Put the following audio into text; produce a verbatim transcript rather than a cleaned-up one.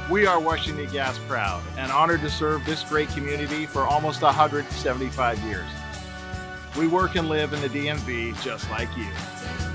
We are Washington Gas proud and honored to serve this great community for almost one hundred seventy-five years. We work and live in the D M V just like you.